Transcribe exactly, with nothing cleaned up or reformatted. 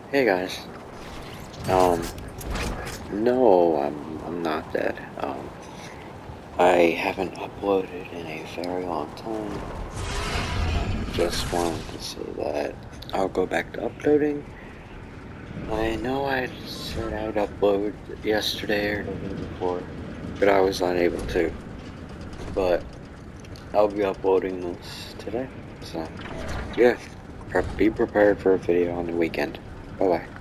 Hey guys. Um, no, I'm I'm not dead. Um, I haven't uploaded in a very long time. Just wanted to say that I'll go back to uploading. I know I said I'd upload yesterday or the day before, but I was unable to. But I'll be uploading this today. So, yeah, be prepared for a video on the weekend. Bye bye.